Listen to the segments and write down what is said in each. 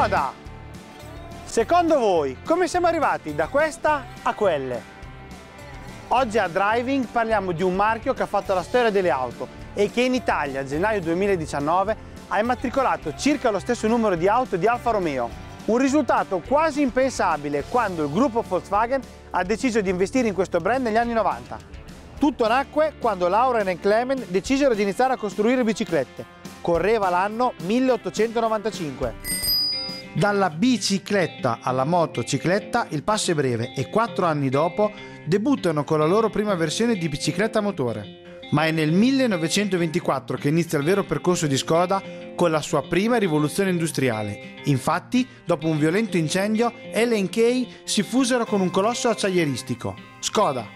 Skoda! Secondo voi, come siamo arrivati da questa a quelle? Oggi a Driving parliamo di un marchio che ha fatto la storia delle auto e che in Italia, a gennaio 2019, ha immatricolato circa lo stesso numero di auto di Alfa Romeo. Un risultato quasi impensabile quando il gruppo Volkswagen ha deciso di investire in questo brand negli anni 90. Tutto nacque quando Lauren e Clement decisero di iniziare a costruire biciclette. Correva l'anno 1895. Dalla bicicletta alla motocicletta il passo è breve e 4 anni dopo debuttano con la loro prima versione di bicicletta a motore. Ma è nel 1924 che inizia il vero percorso di Skoda con la sua prima rivoluzione industriale. Infatti, dopo un violento incendio, L&K si fusero con un colosso acciaieristico, Skoda.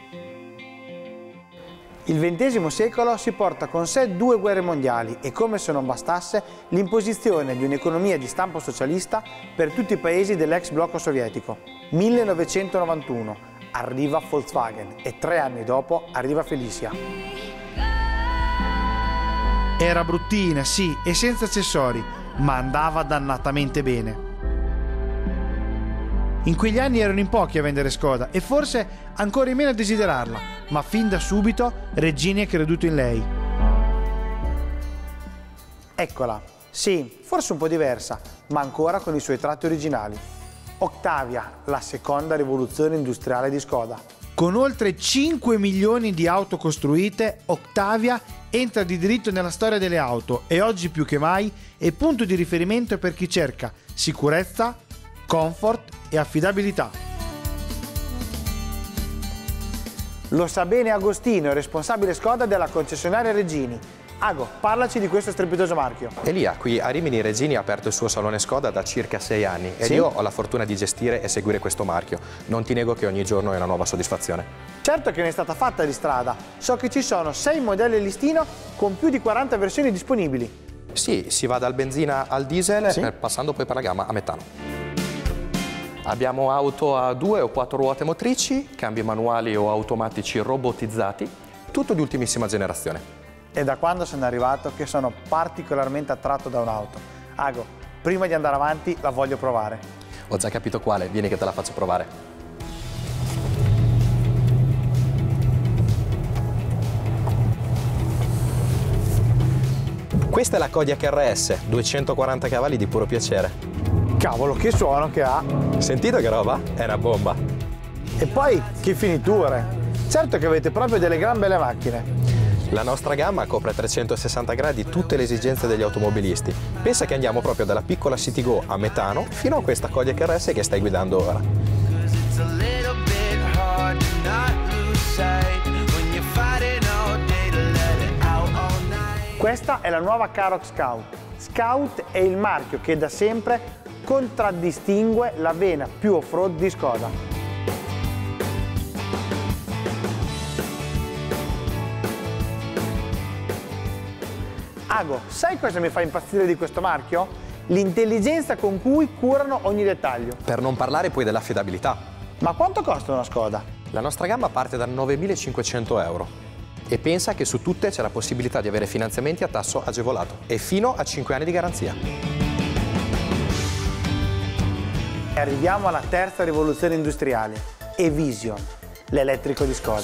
Il XX secolo si porta con sé 2 guerre mondiali e, come se non bastasse, l'imposizione di un'economia di stampo socialista per tutti i paesi dell'ex blocco sovietico. 1991 arriva Volkswagen e 3 anni dopo arriva Felicia. Era bruttina, sì, e senza accessori, ma andava dannatamente bene. In quegli anni erano in pochi a vendere Skoda e forse ancora in meno a desiderarla, ma fin da subito Regini ha creduto in lei. Eccola, sì, forse un po' diversa, ma ancora con i suoi tratti originali. Octavia, la seconda rivoluzione industriale di Skoda. Con oltre 5 milioni di auto costruite, Octavia entra di diritto nella storia delle auto e oggi più che mai è punto di riferimento per chi cerca sicurezza, comfort e affidabilità. Lo sa bene Agostino, responsabile Skoda della concessionaria Regini. Ago, parlaci di questo strepitoso marchio. Elia, qui a Rimini Regini ha aperto il suo salone Skoda da circa 6 anni ed sì? Io ho la fortuna di gestire e seguire questo marchio. Non ti nego che ogni giorno è una nuova soddisfazione. Certo che ne è stata fatta di strada. So che ci sono 6 modelli in listino con più di 40 versioni disponibili. Sì, si va dal benzina al diesel, sì? Passando poi per la gamma a metano. Abbiamo auto a 2 o 4 ruote motrici, cambi manuali o automatici robotizzati, tutto di ultimissima generazione. E da quando sono arrivato che sono particolarmente attratto da un'auto. Ago, prima di andare avanti la voglio provare. Ho già capito quale, vieni che te la faccio provare. Questa è la Kodiaq RS, 240 cavalli di puro piacere. Cavolo, che suono che ha! Sentito che roba? È una bomba! E poi, che finiture! Certo che avete proprio delle gran belle macchine. La nostra gamma copre a 360 gradi tutte le esigenze degli automobilisti. Pensa che andiamo proprio dalla piccola Citigo a metano fino a questa Kodiaq RS che stai guidando ora. Questa è la nuova Karoq Scout. Scout è il marchio che da sempre contraddistingue la vena più off-road di Skoda. Ago, sai cosa mi fa impazzire di questo marchio? L'intelligenza con cui curano ogni dettaglio. Per non parlare poi dell'affidabilità. Ma quanto costa una Skoda? La nostra gamma parte da 9.500 euro e pensa che su tutte c'è la possibilità di avere finanziamenti a tasso agevolato e fino a 5 anni di garanzia. E arriviamo alla terza rivoluzione industriale, E-Vision, l'elettrico di Skoda.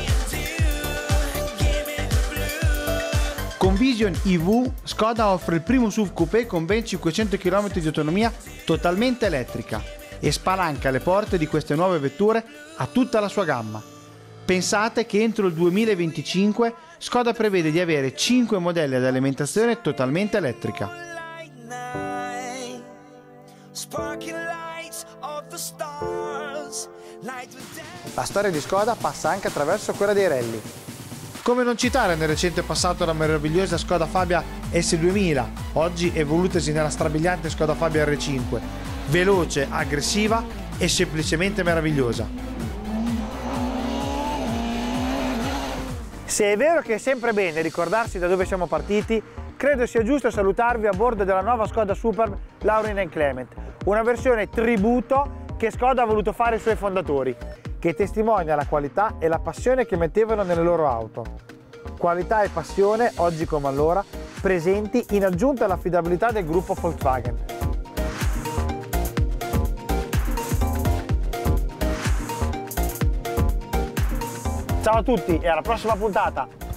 Con Vision EV, Skoda offre il primo SUV coupé con ben 500 km di autonomia totalmente elettrica e spalanca le porte di queste nuove vetture a tutta la sua gamma. Pensate che entro il 2025 Skoda prevede di avere 5 modelli ad alimentazione totalmente elettrica. La storia di Skoda passa anche attraverso quella dei rally. Come non citare nel recente passato la meravigliosa Skoda Fabia S2000, oggi evolutasi nella strabiliante Skoda Fabia R5, veloce, aggressiva e semplicemente meravigliosa. Se è vero che è sempre bene ricordarsi da dove siamo partiti, credo sia giusto salutarvi a bordo della nuova Skoda Superb Lauren & Clement, una versione tributo che Skoda ha voluto fare ai suoi fondatori, che testimonia la qualità e la passione che mettevano nelle loro auto. Qualità e passione, oggi come allora, presenti in aggiunta all'affidabilità del gruppo Volkswagen. Ciao a tutti e alla prossima puntata!